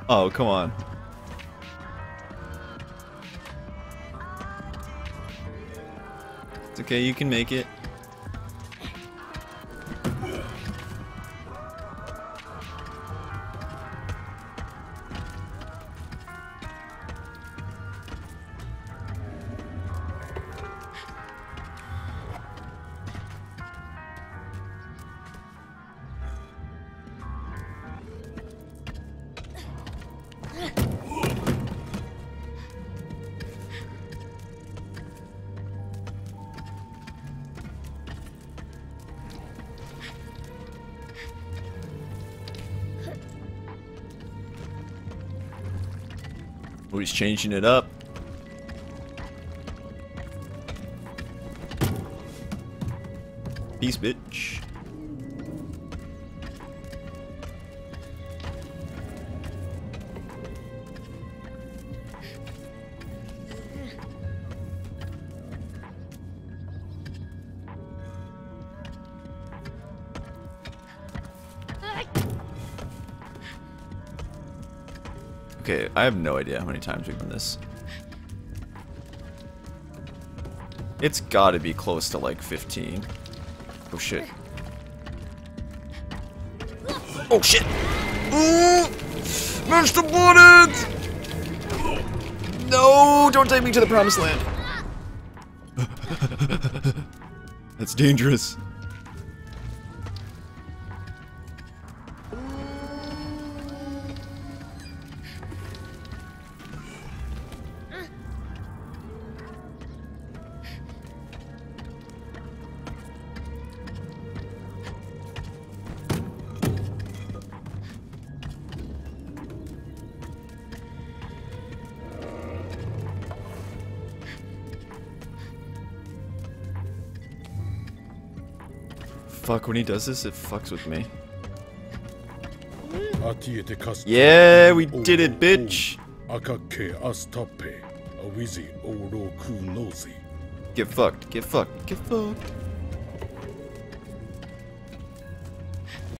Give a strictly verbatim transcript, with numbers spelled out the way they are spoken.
Oh, come on. It's okay, you can make it. Oh, he's changing it up. Peace, bitch. Okay, I have no idea how many times we've done this. It's gotta be close to like fifteen. Oh shit. Oh shit! Ooh! Mash the buttons! No! Don't take me to the promised land! That's dangerous. Fuck, when he does this, it fucks with me. Yeah, we did it, bitch! Get fucked, get fucked, get fucked.